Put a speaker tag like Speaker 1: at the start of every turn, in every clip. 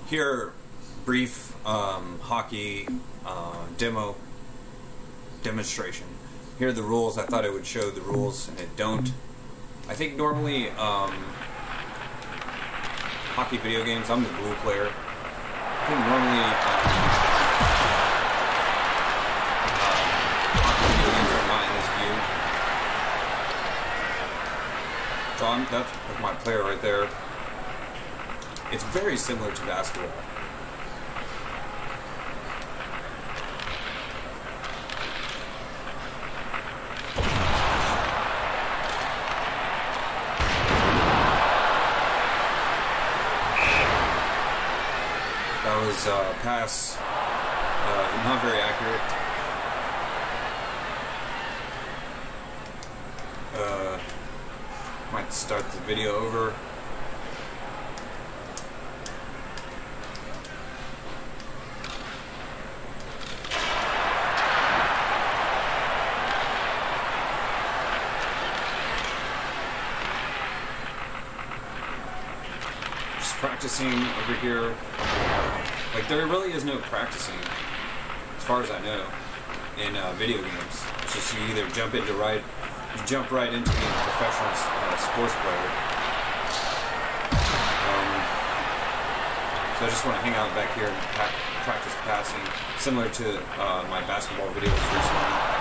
Speaker 1: Here, brief hockey demonstration. Here are the rules. I thought it would show the rules, and it don't. I think normally hockey video games. I'm the blue player. I think normally hockey video games are not in this view. So that's my player right there. It's very similar to basketball. That was a pass, not very accurate. Might start the video over. Just practicing over here. Like, there really is no practicing, as far as I know, in video games. It's just you either jump right into being a professional sports player. So I just want to hang out back here and practice passing, similar to my basketball videos recently.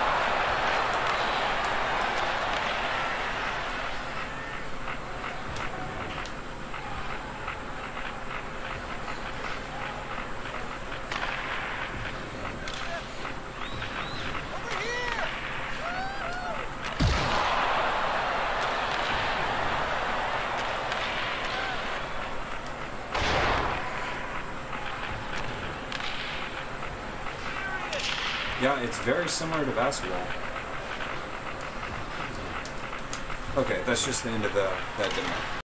Speaker 1: Yeah, it's very similar to basketball. Okay, that's just the end of that demo.